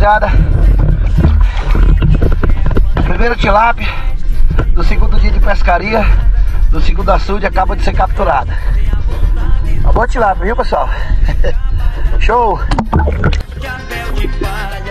rapaziada. Primeiro tilápia do segundo dia de pescaria, do segundo açude, acaba de ser capturada. Uma boa tilápia, viu, pessoal? Show!